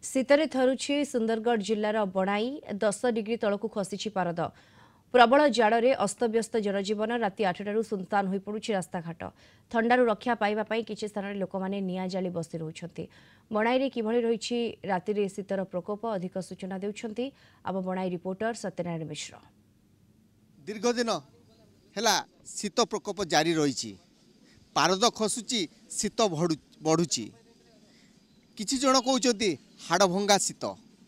ଶୀତରେ ଥରୁଛି ସୁନ୍ଦରଗଡ଼ ଜିଲ୍ଲାର ବଣାଇ 10 ଡିଗ୍ରୀ ତଳକୁ ଖସିଛି ପାରଦ। ପ୍ରବଳ ଜାଡ଼ରେ ଅସ୍ତବ୍ୟସ୍ତ ଜନଜୀବନ ରାତି 8ଟାରୁ ସୁନସାନ ହୋଇପଡ଼ୁଛି ରାସ୍ତାଘାଟ। ଥଣ୍ଡାରୁ ରକ୍ଷା ପାଇବା ପାଇଁ କିଛି ସ୍ଥାନରେ ଲୋକମାନେ ନିଆଁ ଜାଳି ବସି ରହୁଛନ୍ତି। ବଣାଇରେ କିଭଳି ରହିଛି ରାତିରେ ଶୀତର ପ୍ରକୋପ ଅଧିକ ସୂଚନା ଦେଉଛନ୍ତି ଆମ ବଣାଇ ରିପୋର୍ଟର ସତ୍ୟନାରାୟଣ ମିଶ୍ର। दीर्घ दिन है शीत प्रकोप जारी रही पारद खसुची शीत बढ़ुची किछि जन कहते हाड़भंगा शीत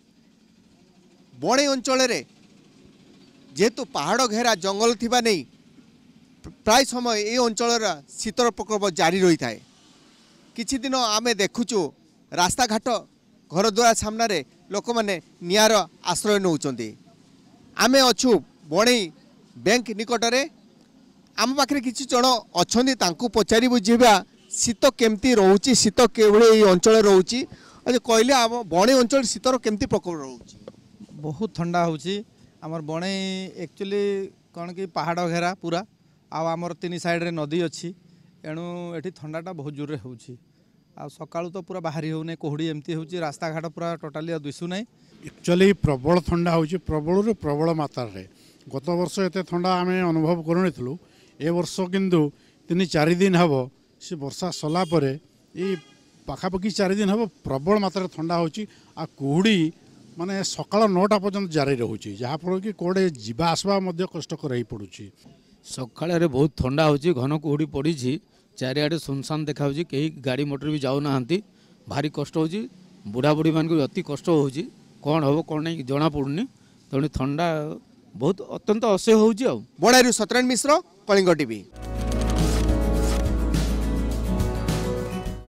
बणे अंचल जेहेतु पहाड़ घेरा जंगल थिबा नहीं प्राय समय ये अंचल शीतर प्रकोप जारी रही थाए। किछि दिन आमे देखुचु रास्ता घाट घर द्वार सामने लोक मैंने निआर आश्रय नौचंती। आमे अछु बणई बैंक निकटरे आम पाखे किसी जन अच्छा पचारि बुझा शीत केमती रोची शीत के अंचल रोची कहले आम बणे अंचल शीतर केमती प्रकोप रोची। बहुत ठंडा होची आमर बणे एक्चुअली कौन कि पहाड़ घेरा पूरा आमर तीन साइड रे नदी अच्छी एणु एठी ठंडाटा बहुत जोर होची आ सकाळु तो पूरा बाहरी होने कोहड़ी एमती होची रास्ता घाट पूरा टोटाली दिसु नै। एक्चुअली प्रबल ठंडा होची प्रबल प्रबल मात्रा रे गत वर्ष एते ठंडा आम अनुभव करूँ ए वर्ष किंतु 3-4 दिन हम से वर्षा सरला पाखापाखि 4 दिन हम प्रबल मात्रा ठंडा होची आ कुहुड़ी माने सकाळ 9टा पर्यंत जारी रोचे जहाँफल कि कौड़े जीवा आसवा कष्टकर हो पड़ुछि। सकाळे बहुत ठंडा होची घन कुहुड़ी पड़ी चारिआडे सुनसान देखा कहीं गाड़ी मोटर भी जाऊना भारी कष्ट होची बुढ़ा बुढ़ी मान को अति कष्ट होची कौन हम कौन नहीं जना पड़ुनी तेणु ठंडा बहुत अत्यंत असह्य होची। बणाईरू सत्यनारायण मिश्र कलिंग टीवी।